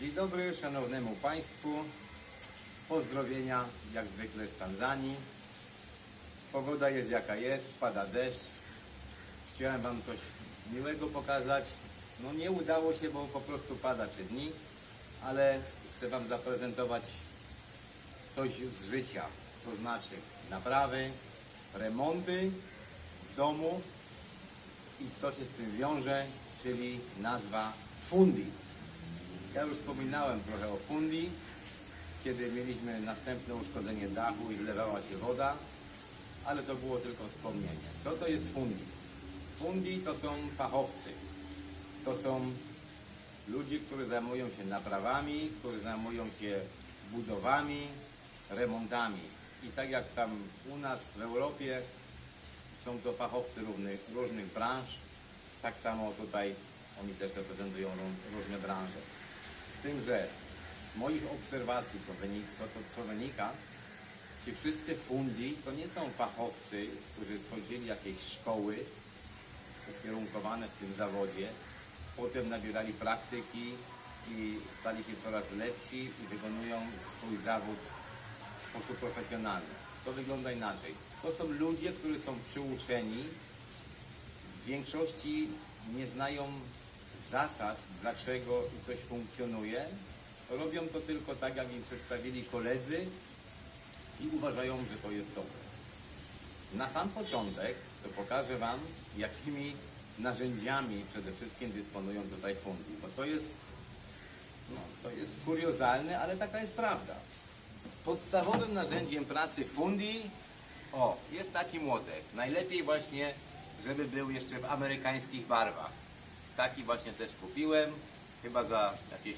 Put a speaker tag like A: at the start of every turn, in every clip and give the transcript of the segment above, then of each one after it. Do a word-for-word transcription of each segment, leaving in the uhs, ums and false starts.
A: Dzień dobry szanownemu Państwu. Pozdrowienia jak zwykle z Tanzanii. Pogoda jest jaka jest, pada deszcz. Chciałem Wam coś miłego pokazać. No nie udało się, bo po prostu pada trzy dni, ale chcę Wam zaprezentować coś z życia. To znaczy naprawy, remonty w domu i co się z tym wiąże, czyli nazwa Fundi. Ja już wspominałem trochę o Fundi, kiedy mieliśmy następne uszkodzenie dachu i wlewała się woda, ale to było tylko wspomnienie. Co to jest Fundi? Fundi to są fachowcy. To są ludzie, którzy zajmują się naprawami, którzy zajmują się budowami, remontami. I tak jak tam u nas w Europie są to fachowcy różnych, różnych branż, tak samo tutaj oni też reprezentują różne branże. Z tym, że z moich obserwacji, co, wynik, co, to, co wynika, ci wszyscy Fundi to nie są fachowcy, którzy skończyli jakieś szkoły ukierunkowane w tym zawodzie, potem nabierali praktyki i stali się coraz lepsi i wykonują swój zawód w sposób profesjonalny. To wygląda inaczej. To są ludzie, którzy są przyuczeni, w większości nie znają zasad, dlaczego coś funkcjonuje. Robią to tylko tak, jak im przedstawili koledzy i uważają, że to jest dobre. Na sam początek to pokażę Wam, jakimi narzędziami przede wszystkim dysponują tutaj Fundi. Bo to jest, no, to jest kuriozalne, ale taka jest prawda. Podstawowym narzędziem pracy Fundi o, jest taki młotek. Najlepiej właśnie, żeby był jeszcze w amerykańskich barwach. Taki właśnie też kupiłem, chyba za jakieś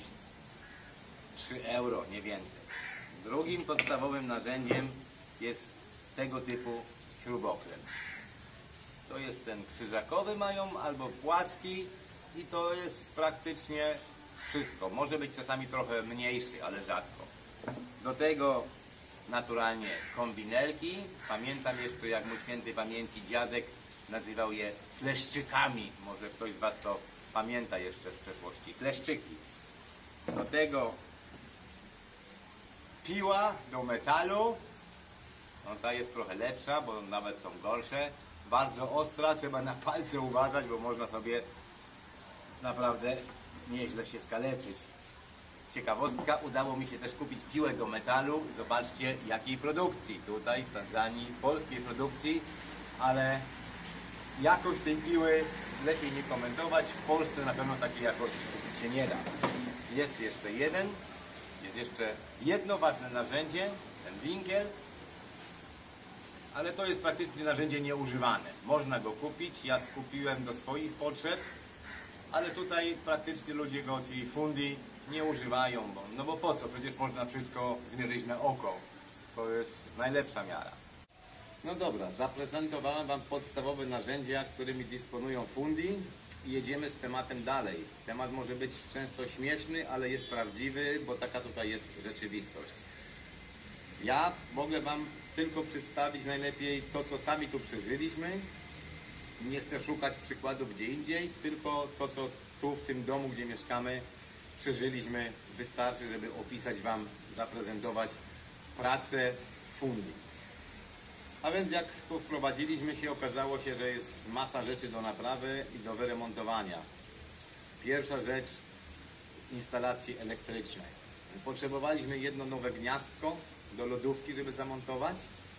A: trzy euro, nie więcej. Drugim podstawowym narzędziem jest tego typu śrubokręt. To jest ten krzyżakowy mają, albo płaski i to jest praktycznie wszystko. Może być czasami trochę mniejszy, ale rzadko. Do tego naturalnie kombinerki. Pamiętam jeszcze, jak mój świętej pamięci dziadek nazywał je kleszczykami. Może ktoś z Was to pamięta jeszcze z przeszłości. Kleszczyki. Do tego piła do metalu. No ta jest trochę lepsza, bo nawet są gorsze. Bardzo ostra, trzeba na palce uważać, bo można sobie naprawdę nieźle się skaleczyć. Ciekawostka, udało mi się też kupić piłę do metalu. Zobaczcie, jakiej produkcji. Tutaj w Tanzanii, polskiej produkcji, ale jakość tej piły lepiej nie komentować. W Polsce na pewno takiej jakości kupić się nie da. Jest jeszcze jeden, jest jeszcze jedno ważne narzędzie, ten winkiel, ale to jest praktycznie narzędzie nieużywane. Można go kupić, ja skupiłem do swoich potrzeb, ale tutaj praktycznie ludzie go, czyli Fundi, nie używają, bo, no bo po co? Przecież można wszystko zmierzyć na oko. To jest najlepsza miara. No dobra, zaprezentowałem Wam podstawowe narzędzia, którymi dysponują Fundi i jedziemy z tematem dalej. Temat może być często śmieszny, ale jest prawdziwy, bo taka tutaj jest rzeczywistość. Ja mogę Wam tylko przedstawić najlepiej to, co sami tu przeżyliśmy. Nie chcę szukać przykładów gdzie indziej, tylko to, co tu w tym domu, gdzie mieszkamy, przeżyliśmy, wystarczy, żeby opisać Wam, zaprezentować pracę Fundi. A więc jak tu wprowadziliśmy się, okazało się, że jest masa rzeczy do naprawy i do wyremontowania. Pierwsza rzecz, instalacji elektrycznej. Potrzebowaliśmy jedno nowe gniazdko do lodówki, żeby zamontować.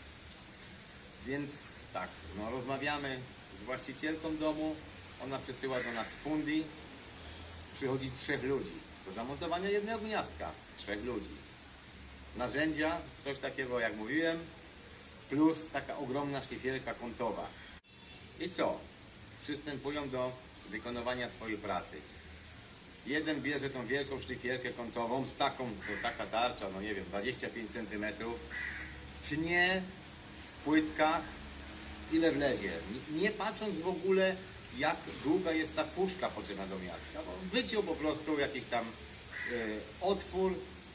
A: Więc tak, no, rozmawiamy z właścicielką domu, ona przysyła do nas Fundi. Przychodzi trzech ludzi do zamontowania jednego gniazdka. Trzech ludzi. Narzędzia, coś takiego jak mówiłem, plus taka ogromna szlifierka kątowa. I co? Przystępują do wykonywania swojej pracy. Jeden bierze tą wielką szlifierkę kątową z taką, to taka tarcza, no nie wiem, dwadzieścia pięć centymetrów, tnie w płytkach, ile wlezie. Nie, nie patrząc w ogóle, jak długa jest ta puszka potrzebna do miasta. Bo wyciął po prostu jakiś tam y, otwór.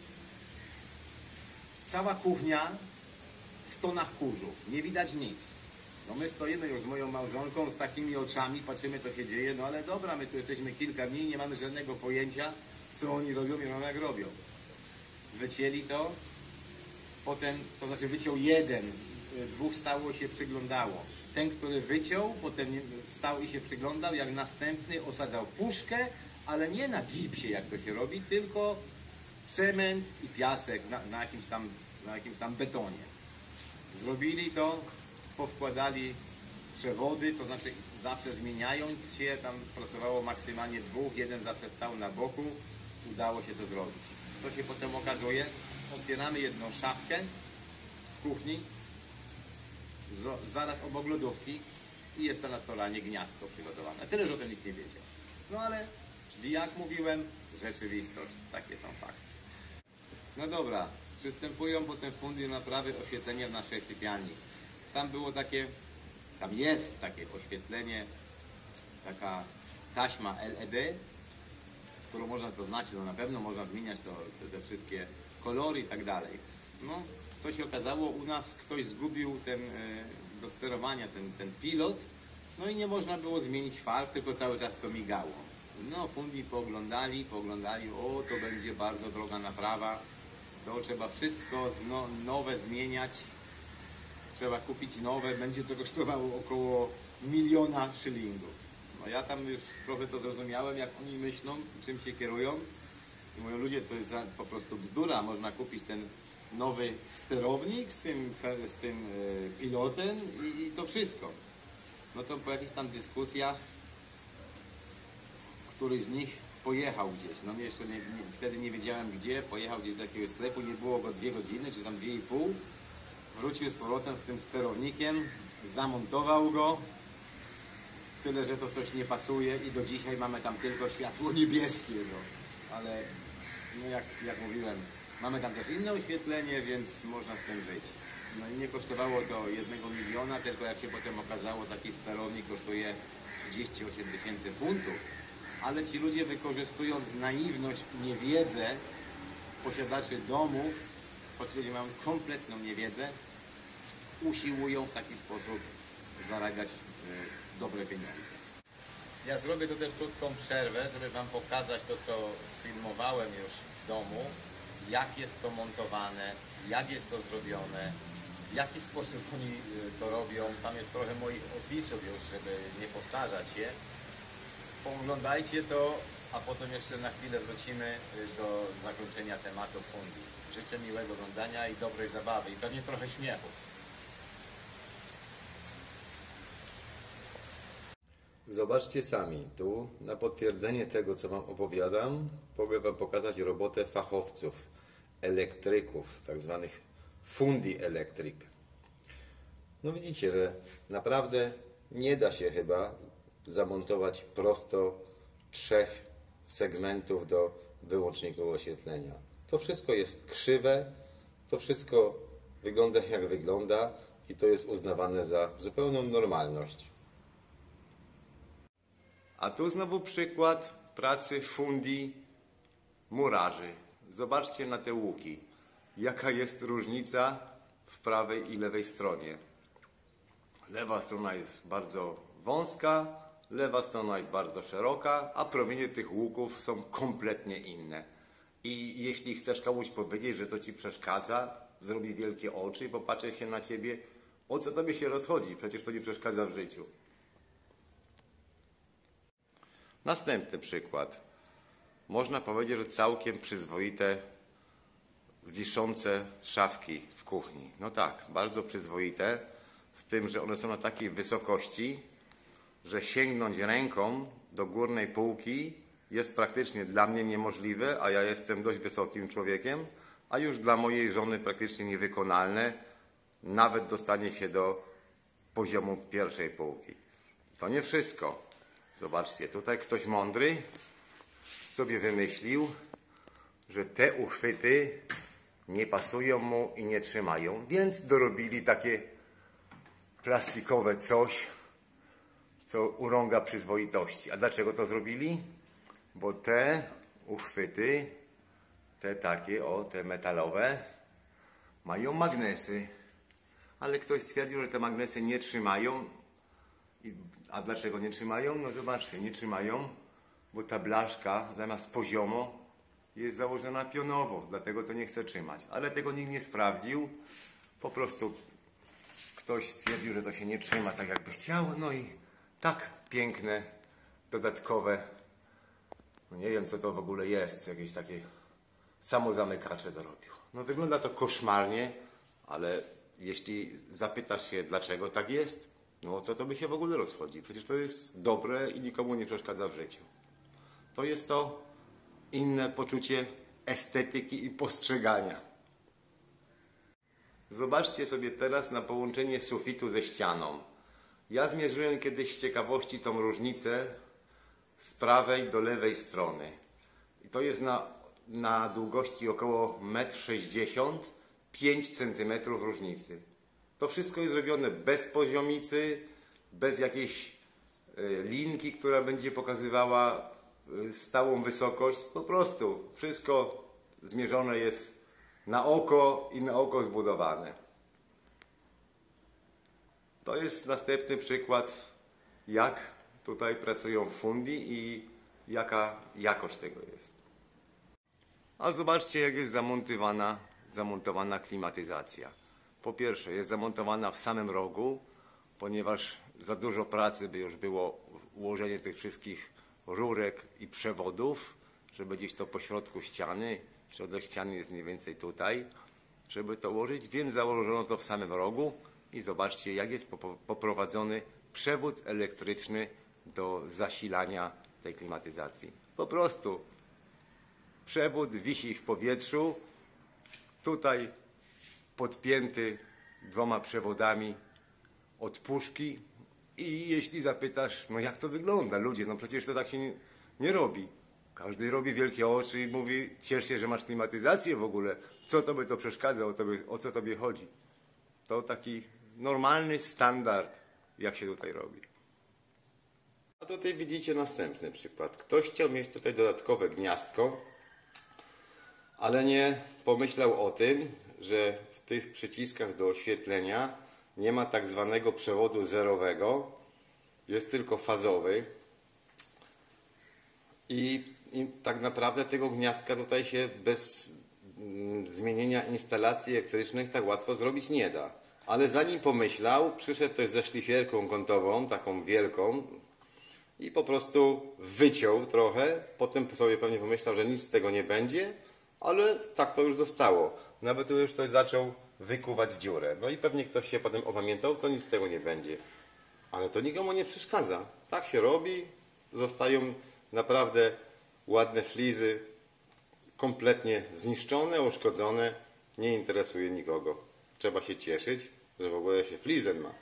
A: Cała kuchnia w tonach kurzu. Nie widać nic. No my stoimy już z moją małżonką z takimi oczami, patrzymy co się dzieje, no ale dobra, my tu jesteśmy kilka dni, nie mamy żadnego pojęcia, co oni robią i robią jak robią. Wycięli to, potem, to znaczy wyciął jeden, dwóch stało się przyglądało. Ten, który wyciął, potem stał i się przyglądał, jak następny osadzał puszkę, ale nie na gipsie, jak to się robi, tylko cement i piasek na, na, jakimś tam, na jakimś tam betonie. Zrobili to, powkładali przewody, to znaczy zawsze zmieniając się, tam pracowało maksymalnie dwóch, jeden zawsze stał na boku, udało się to zrobić. Co się potem okazuje? Otwieramy jedną szafkę w kuchni, zaraz obok lodówki i jest to naturalnie gniazdko przygotowane. Tyle, że o tym nikt nie wiedział. No ale, jak mówiłem, rzeczywistość. Takie są fakty. No dobra, przystępują potem fundy do naprawy oświetlenia w naszej sypialni. Tam było takie, tam jest takie oświetlenie, taka taśma L E D, którą można to znaczyć, no na pewno można zmieniać to, te, te wszystkie kolory i tak dalej. No, co się okazało, u nas ktoś zgubił ten, do sterowania ten, ten pilot, no i nie można było zmienić farb, tylko cały czas to migało. No, fundi pooglądali, pooglądali, o, to będzie bardzo droga naprawa, to trzeba wszystko no, nowe zmieniać, trzeba kupić nowe, będzie to kosztowało około miliona szylingów. No ja tam już trochę to zrozumiałem, jak oni myślą, czym się kierują. I mówią, ludzie, to jest po prostu bzdura, można kupić ten nowy sterownik z tym, z tym e, pilotem i, i to wszystko. No to po jakichś tam dyskusjach któryś z nich pojechał gdzieś. No jeszcze nie, nie, wtedy nie wiedziałem gdzie, pojechał gdzieś do jakiegoś sklepu, nie było go dwie godziny, czy tam dwie i pół. Wrócił z powrotem z tym sterownikiem, zamontował go. Tyle, że to coś nie pasuje i do dzisiaj mamy tam tylko światło niebieskie. No. Ale no jak, jak mówiłem, mamy tam też inne oświetlenie, więc można z tym żyć. No i nie kosztowało to jednego miliona, tylko jak się potem okazało, taki sterownik kosztuje trzydzieści osiem tysięcy funtów. Ale ci ludzie, wykorzystując naiwność, niewiedzę posiadaczy domów, choć ludzie mają kompletną niewiedzę, usiłują w taki sposób zarabiać y, dobre pieniądze. Ja zrobię tu też krótką przerwę, żeby Wam pokazać to, co sfilmowałem już w domu, jak jest to montowane, jak jest to zrobione, w jaki sposób oni to robią. Tam jest trochę moich opisów już, żeby nie powtarzać się. Pooglądajcie to, a potem jeszcze na chwilę wrócimy do zakończenia tematu fundi. Życzę miłego oglądania i dobrej zabawy i pewnie trochę śmiechu. Zobaczcie sami, tu na potwierdzenie tego, co Wam opowiadam, mogę Wam pokazać robotę fachowców, elektryków, tak zwanych fundi electric. No widzicie, że naprawdę nie da się chyba zamontować prosto trzech segmentów do wyłączników oświetlenia. To wszystko jest krzywe, to wszystko wygląda jak wygląda i to jest uznawane za zupełną normalność. A tu znowu przykład pracy fundi murarzy. Zobaczcie na te łuki. Jaka jest różnica w prawej i lewej stronie. Lewa strona jest bardzo wąska, lewa strona jest bardzo szeroka, a promienie tych łuków są kompletnie inne. I jeśli chcesz komuś powiedzieć, że to Ci przeszkadza, zrobi wielkie oczy i popatrzy się na Ciebie, o co Tobie się rozchodzi? Przecież to nie przeszkadza w życiu. Następny przykład. Można powiedzieć, że całkiem przyzwoite wiszące szafki w kuchni. No tak, bardzo przyzwoite, z tym, że one są na takiej wysokości, że sięgnąć ręką do górnej półki jest praktycznie dla mnie niemożliwe, a ja jestem dość wysokim człowiekiem, a już dla mojej żony praktycznie niewykonalne, nawet dostanie się do poziomu pierwszej półki. To nie wszystko. Zobaczcie, tutaj ktoś mądry sobie wymyślił, że te uchwyty nie pasują mu i nie trzymają, więc dorobili takie plastikowe coś, co urąga przyzwoitości. A dlaczego to zrobili? Bo te uchwyty, te takie, o, te metalowe, mają magnesy. Ale ktoś stwierdził, że te magnesy nie trzymają. A dlaczego nie trzymają? No zobaczcie, nie trzymają, bo ta blaszka zamiast poziomo jest założona pionowo, dlatego to nie chce trzymać. Ale tego nikt nie sprawdził. Po prostu ktoś stwierdził, że to się nie trzyma tak jakby chciał. No i tak piękne, dodatkowe, no nie wiem co to w ogóle jest, jakieś takie samozamykacze dorobił. No wygląda to koszmarnie, ale jeśli zapytasz się dlaczego tak jest, no o co to by się w ogóle rozchodzi? Przecież to jest dobre i nikomu nie przeszkadza w życiu. To jest to inne poczucie estetyki i postrzegania. Zobaczcie sobie teraz na połączenie sufitu ze ścianą. Ja zmierzyłem kiedyś z ciekawości tą różnicę z prawej do lewej strony. I to jest na, na długości około metr sześćdziesiąt, pięć centymetrów różnicy. To wszystko jest zrobione bez poziomicy, bez jakiejś linki, która będzie pokazywała stałą wysokość. Po prostu wszystko zmierzone jest na oko i na oko zbudowane. To jest następny przykład, jak tutaj pracują fundi i jaka jakość tego jest. A zobaczcie, jak jest zamontowana, zamontowana klimatyzacja. Po pierwsze, jest zamontowana w samym rogu, ponieważ za dużo pracy by już było ułożenie tych wszystkich rurek i przewodów, żeby gdzieś to po środku ściany, środek ściany jest mniej więcej tutaj, żeby to ułożyć, więc założono to w samym rogu i zobaczcie, jak jest poprowadzony przewód elektryczny do zasilania tej klimatyzacji. Po prostu przewód wisi w powietrzu, tutaj podpięty dwoma przewodami od puszki i jeśli zapytasz, no jak to wygląda, ludzie, no przecież to tak się nie, nie robi. Każdy robi wielkie oczy i mówi, ciesz się, że masz klimatyzację w ogóle, co tobie to przeszkadza, o, tobie, o co tobie chodzi. To taki normalny standard, jak się tutaj robi. A tutaj widzicie następny przykład. Ktoś chciał mieć tutaj dodatkowe gniazdko, ale nie pomyślał o tym, że w tych przyciskach do oświetlenia nie ma tak zwanego przewodu zerowego, jest tylko fazowy i, i tak naprawdę tego gniazdka tutaj się bez mm, zmienienia instalacji elektrycznych tak łatwo zrobić nie da. Ale zanim pomyślał, przyszedł ktoś ze szlifierką kątową, taką wielką i po prostu wyciął trochę, potem sobie pewnie pomyślał, że nic z tego nie będzie, ale tak to już zostało. Nawet tu już ktoś zaczął wykuwać dziurę. No i pewnie ktoś się potem opamiętał, to nic z tego nie będzie. Ale to nikomu nie przeszkadza. Tak się robi, zostają naprawdę ładne flizy, kompletnie zniszczone, uszkodzone, nie interesuje nikogo. Trzeba się cieszyć, że w ogóle się flizem ma.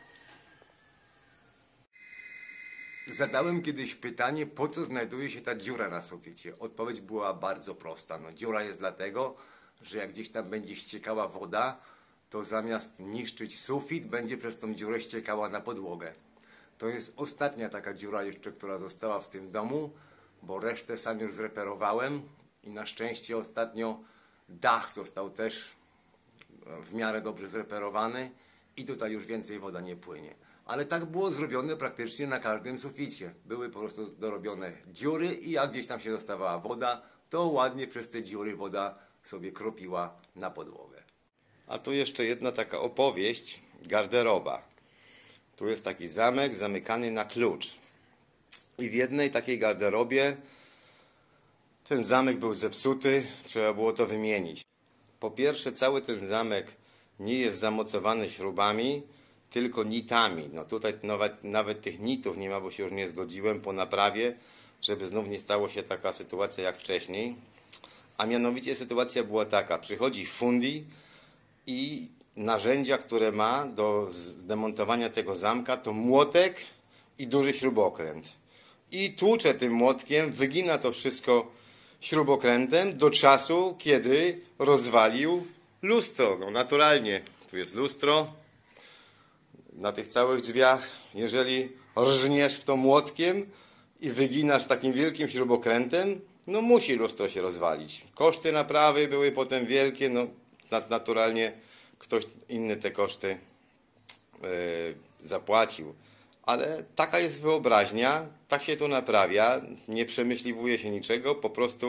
A: Zadałem kiedyś pytanie, po co znajduje się ta dziura na suficie. Odpowiedź była bardzo prosta. No, dziura jest dlatego, że jak gdzieś tam będzie ściekała woda, to zamiast niszczyć sufit, będzie przez tą dziurę ściekała na podłogę. To jest ostatnia taka dziura jeszcze, która została w tym domu, bo resztę sam już zreperowałem i na szczęście ostatnio dach został też w miarę dobrze zreperowany i tutaj już więcej woda nie płynie. Ale tak było zrobione praktycznie na każdym suficie. Były po prostu dorobione dziury i jak gdzieś tam się dostawała woda, to ładnie przez te dziury woda sobie kropiła na podłogę. A tu jeszcze jedna taka opowieść, garderoba. Tu jest taki zamek zamykany na klucz. I w jednej takiej garderobie ten zamek był zepsuty, trzeba było to wymienić. Po pierwsze, cały ten zamek nie jest zamocowany śrubami, tylko nitami. No tutaj nawet, nawet tych nitów nie ma, bo się już nie zgodziłem po naprawie, żeby znów nie stało się taka sytuacja jak wcześniej. A mianowicie sytuacja była taka, przychodzi fundi i narzędzia, które ma do zdemontowania tego zamka, to młotek i duży śrubokręt. I tłucze tym młotkiem, wygina to wszystko śrubokrętem do czasu, kiedy rozwalił lustro. No naturalnie, tu jest lustro. Na tych całych drzwiach, jeżeli rżniesz w to młotkiem i wyginasz takim wielkim śrubokrętem, no musi lustro się rozwalić. Koszty naprawy były potem wielkie, no naturalnie ktoś inny te koszty yy, zapłacił. Ale taka jest wyobraźnia, tak się to naprawia, nie przemyśliwuje się niczego, po prostu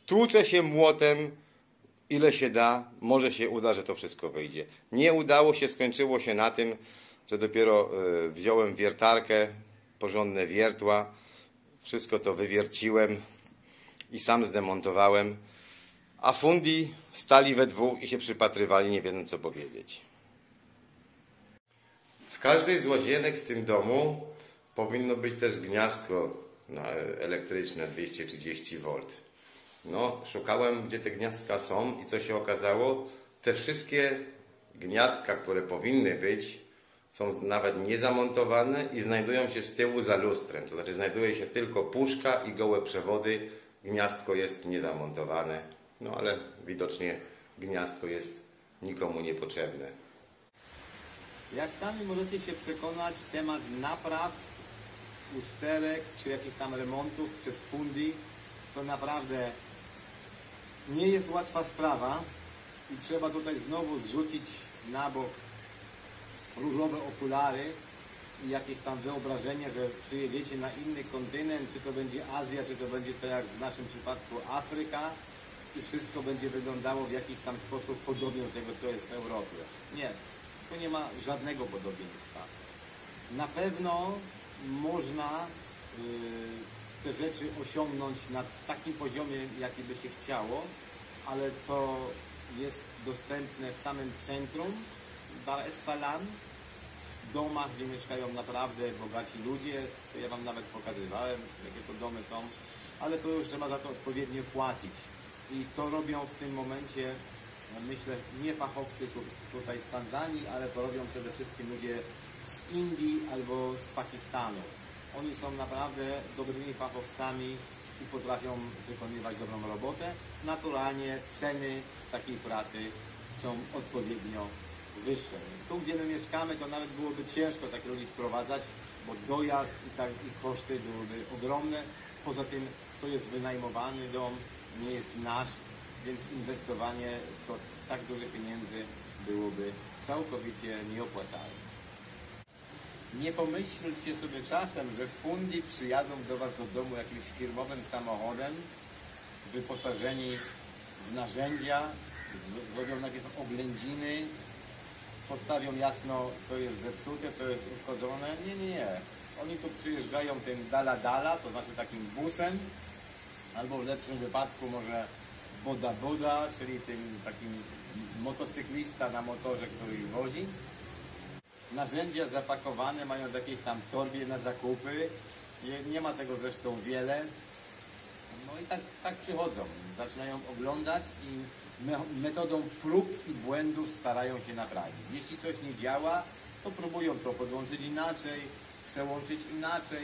A: tłuczę się młotem, ile się da, może się uda, że to wszystko wyjdzie. Nie udało się, skończyło się na tym, że dopiero y, wziąłem wiertarkę, porządne wiertła, wszystko to wywierciłem i sam zdemontowałem, a fundi stali we dwóch i się przypatrywali, nie wiedząc co powiedzieć. W każdej z łazienek w tym domu powinno być też gniazdko elektryczne dwieście trzydzieści wolt. No, szukałem, gdzie te gniazdka są i co się okazało? Te wszystkie gniazdka, które powinny być, są nawet niezamontowane i znajdują się z tyłu za lustrem. To znaczy znajduje się tylko puszka i gołe przewody. Gniazdko jest niezamontowane. No ale widocznie gniazdko jest nikomu niepotrzebne. Jak sami możecie się przekonać, temat napraw, usterek czy jakichś tam remontów przez fundi to naprawdę nie jest łatwa sprawa i trzeba tutaj znowu zrzucić na bok różowe okulary i jakieś tam wyobrażenie, że przyjedziecie na inny kontynent, czy to będzie Azja, czy to będzie to jak w naszym przypadku Afryka i wszystko będzie wyglądało w jakiś tam sposób podobnie do tego, co jest w Europie. Nie, tu nie ma żadnego podobieństwa. Na pewno można yy, te rzeczy osiągnąć na takim poziomie, jaki by się chciało, ale to jest dostępne w samym centrum Dar es Salaam, w domach, gdzie mieszkają naprawdę bogaci ludzie. To ja Wam nawet pokazywałem, jakie to domy są, ale to już trzeba za to odpowiednio płacić. I to robią w tym momencie, myślę, nie fachowcy tu, tutaj z Tanzanii, ale to robią przede wszystkim ludzie z Indii albo z Pakistanu. Oni są naprawdę dobrymi fachowcami i potrafią wykonywać dobrą robotę. Naturalnie ceny takiej pracy są odpowiednio wyższe. Tu, gdzie my mieszkamy, to nawet byłoby ciężko takich ludzi sprowadzać, bo dojazd i, tak, i koszty byłyby ogromne. Poza tym to jest wynajmowany dom, nie jest nasz, więc inwestowanie w to tak duże pieniędzy byłoby całkowicie nieopłacalne. Nie pomyślcie sobie czasem, że fundi przyjadą do Was do domu jakimś firmowym samochodem, wyposażeni w narzędzia, zrobią najpierw oględziny, postawią jasno, co jest zepsute, co jest uszkodzone. Nie, nie, nie. Oni tu przyjeżdżają tym dala-dala, to znaczy takim busem, albo w lepszym wypadku może boda-boda, czyli tym takim motocyklista na motorze, który ich wozi. Narzędzia zapakowane mają w jakiejś tam torbie na zakupy. Nie ma tego zresztą wiele. No i tak, tak przychodzą. Zaczynają oglądać i metodą prób i błędów starają się naprawić. Jeśli coś nie działa, to próbują to podłączyć inaczej, przełączyć inaczej.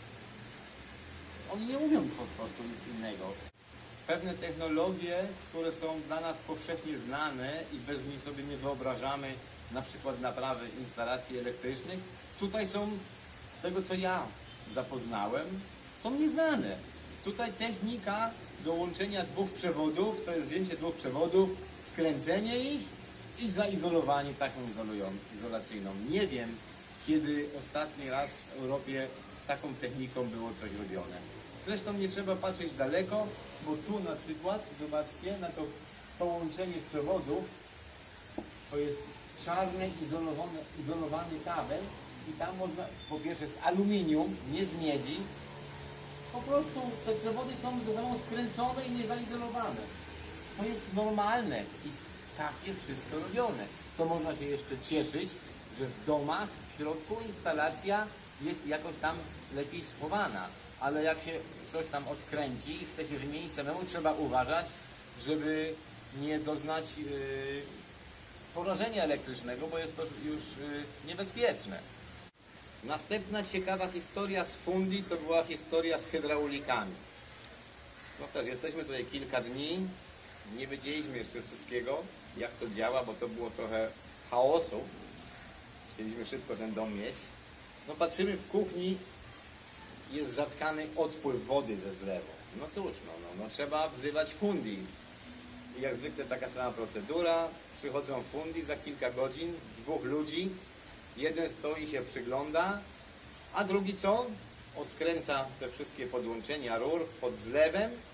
A: Oni nie umią po prostu nic innego. Pewne technologie, które są dla nas powszechnie znane i bez nich sobie nie wyobrażamy, na przykład naprawy instalacji elektrycznych, tutaj są, z tego co ja zapoznałem, są nieznane. Tutaj technika dołączenia dwóch przewodów, to jest wzięcie dwóch przewodów, skręcenie ich i zaizolowanie taśmą izolacyjną. Nie wiem, kiedy ostatni raz w Europie taką techniką było coś robione. Zresztą nie trzeba patrzeć daleko, bo tu na przykład, zobaczcie, na to połączenie przewodów, to jest czarny, izolowany, izolowany kabel i tam można, po pierwsze z aluminium, nie z miedzi, po prostu te przewody są ze sobą skręcone i niezaizolowane. To jest normalne i tak jest wszystko robione. To można się jeszcze cieszyć, że w domach w środku instalacja jest jakoś tam lepiej schowana. Ale jak się coś tam odkręci i chce się wymienić samemu, trzeba uważać, żeby nie doznać yy, porażenia elektrycznego, bo jest to już yy, niebezpieczne. Następna ciekawa historia z fundi to była historia z hydraulikami. No też jesteśmy tutaj kilka dni, nie wiedzieliśmy jeszcze wszystkiego, jak to działa, bo to było trochę chaosu. Chcieliśmy szybko ten dom mieć. No patrzymy w kuchni, jest zatkany odpływ wody ze zlewu. No cóż, no, no, no trzeba wzywać fundi. I jak zwykle taka sama procedura. Przychodzą fundi za kilka godzin, dwóch ludzi. Jeden stoi się przygląda, a drugi co? Odkręca te wszystkie podłączenia rur pod zlewem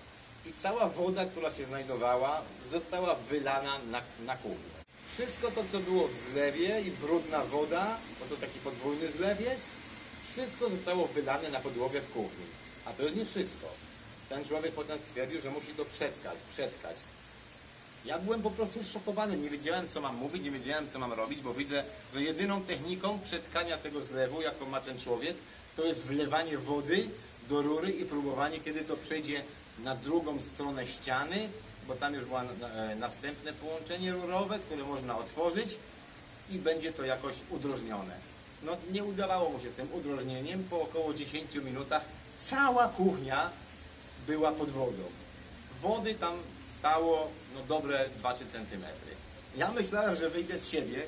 A: i cała woda, która się znajdowała, została wylana na, na kuchnię. Wszystko to, co było w zlewie i brudna woda, bo to taki podwójny zlew jest, wszystko zostało wylane na podłogę w kuchni. A to jest nie wszystko. Ten człowiek potem stwierdził, że musi to przetkać, przetkać. Ja byłem po prostu zszokowany, nie wiedziałem, co mam mówić, nie wiedziałem, co mam robić, bo widzę, że jedyną techniką przetkania tego zlewu, jaką ma ten człowiek, to jest wlewanie wody do rury i próbowanie, kiedy to przejdzie na drugą stronę ściany, bo tam już było następne połączenie rurowe, które można otworzyć i będzie to jakoś udrożnione. No nie udawało mu się z tym udrożnieniem, po około dziesięciu minutach cała kuchnia była pod wodą. Wody tam stało no dobre dwa trzy centymetry. Ja myślałem, że wyjdę z siebie.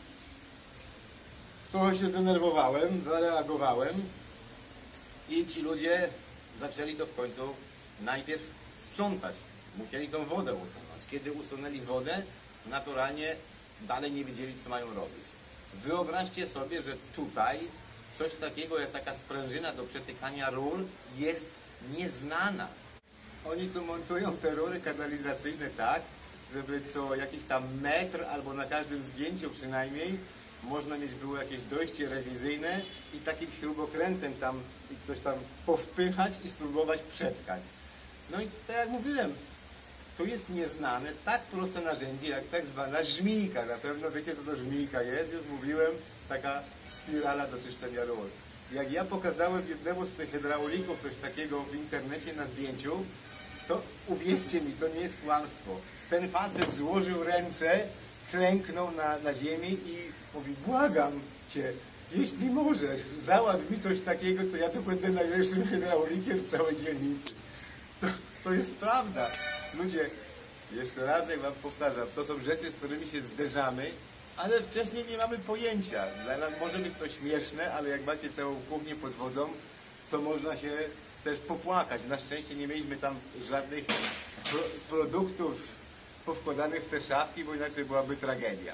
A: Trochę się zdenerwowałem, zareagowałem i ci ludzie zaczęli to w końcu najpierw sprzątać. Musieli tą wodę usunąć. Kiedy usunęli wodę, naturalnie dalej nie wiedzieli, co mają robić. Wyobraźcie sobie, że tutaj coś takiego jak taka sprężyna do przetykania rur jest nieznana. Oni tu montują te rury kanalizacyjne tak, żeby co jakiś tam metr albo na każdym zdjęciu przynajmniej można mieć było jakieś dojście rewizyjne i takim śrubokrętem tam coś tam powpychać i spróbować przetkać. No i tak jak mówiłem, to jest nieznane tak proste narzędzie jak tak zwana żmijka. Na pewno wiecie, co to żmijka jest, już mówiłem, taka spirala do czyszczenia rur. Jak ja pokazałem jednemu z tych hydraulików coś takiego w internecie na zdjęciu, to uwierzcie mi, to nie jest kłamstwo. Ten facet złożył ręce, klęknął na, na ziemi i mówi: błagam cię, jeśli możesz, załatw mi coś takiego, to ja tu będę najlepszym hydraulikiem w całej dzielnicy. To, to jest prawda. Ludzie, jeszcze raz jak wam powtarzam, to są rzeczy, z którymi się zderzamy, ale wcześniej nie mamy pojęcia. Dla nas może być to śmieszne, ale jak macie całą kuchnię pod wodą, to można się też popłakać. Na szczęście nie mieliśmy tam żadnych pro produktów powkładanych w te szafki, bo inaczej byłaby tragedia.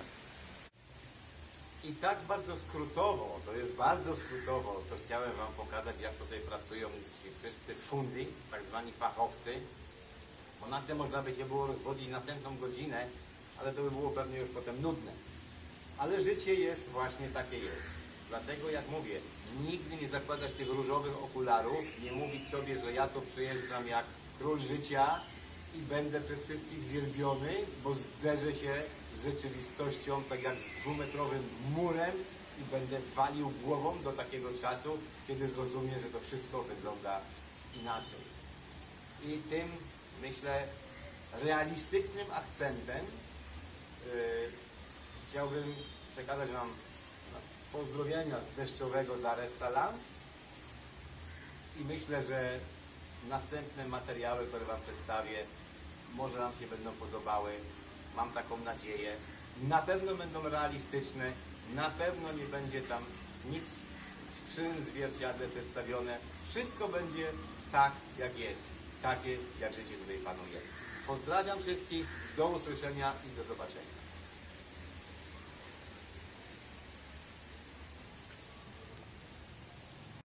A: I tak bardzo skrótowo, to jest bardzo skrótowo, co chciałem wam pokazać, jak tutaj pracują ci wszyscy fundi, tak zwani fachowcy, bo na tym można by się było rozwodzić następną godzinę, ale to by było pewnie już potem nudne. Ale życie jest właśnie takie jest. Dlatego jak mówię, nigdy nie zakładać tych różowych okularów, nie mówić sobie, że ja to przyjeżdżam jak król życia i będę przez wszystkich wielbiony, bo zderzę się z rzeczywistością tak jak z dwumetrowym murem i będę walił głową do takiego czasu, kiedy zrozumiem, że to wszystko wygląda inaczej. I tym, myślę, realistycznym akcentem yy, chciałbym przekazać wam pozdrowienia z deszczowego Dar es Salaam i myślę, że następne materiały, które wam przedstawię, może wam się będą podobały. Mam taką nadzieję. Na pewno będą realistyczne, na pewno nie będzie tam nic w krzywym zwierciadle przedstawione. Wszystko będzie tak, jak jest. Takie, jak życie tutaj panuje. Pozdrawiam wszystkich, do usłyszenia i do zobaczenia.